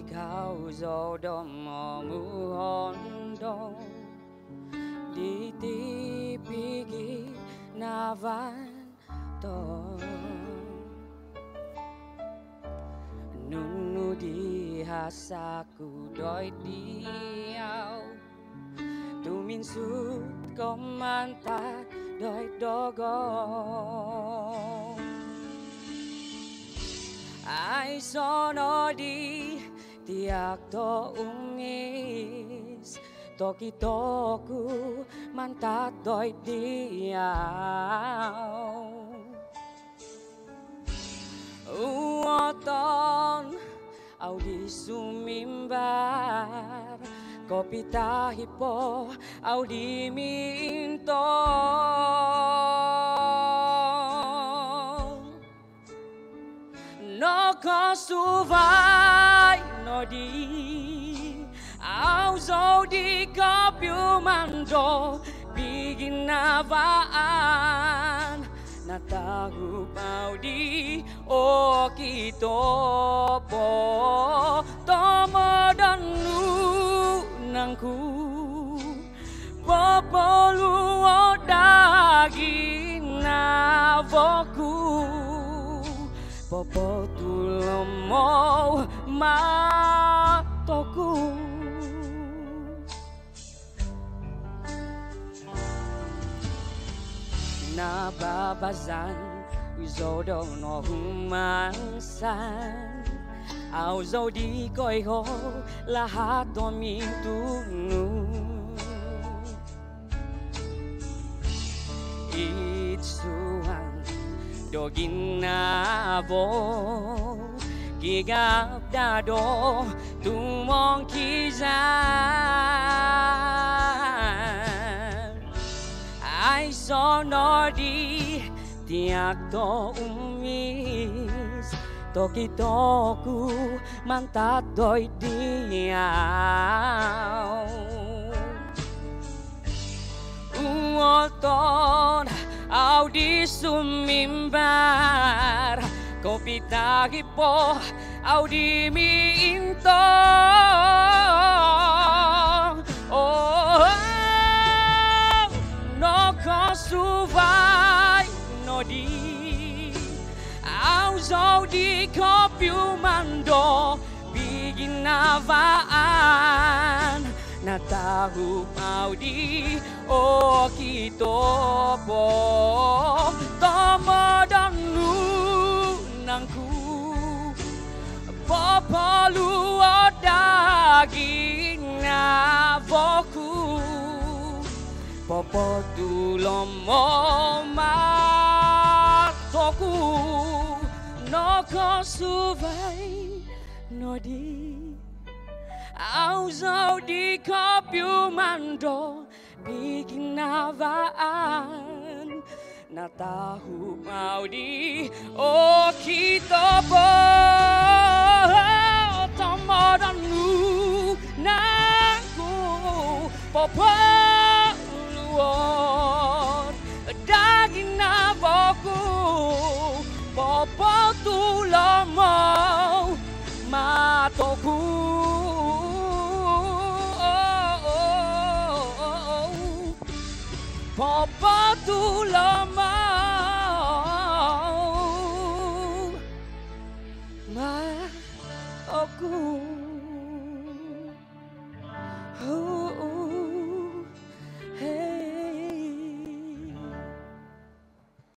kau jodoh mu hondo di tipiki navan to nunu di hasaku doi diau tumin sut komantat doi dogong ai sono di tiak to ungis toki toku mantat doi diau uoton au di sumimbar kopi tahipo au di minto no kosuvai no di au zo di kopiu mando bigin navaan na tahu pau di o kito po tomo danu nangku popolu o dagi navoku popo tulomo matoku na babazan uzodo no humansan au zodi koi ho lahat do mitunu itsuan doginavo gigap dado tumong kizan ai sono di tiak to umis toki toku mantat doi diau uoton au di sumimbar kopi tagipo au di minto suvai no di au zo di kopiu mando bigin navaan na tahu mau di o kito po tomo danu nangku popolu o daging navoku popo tulomo matoku no kosuvai no di au zo di kopiu mando bikin navaan na tahu mau di o kito po tomo danu nangku popo daging navoku popo tulomo matoku popo tulomo matoku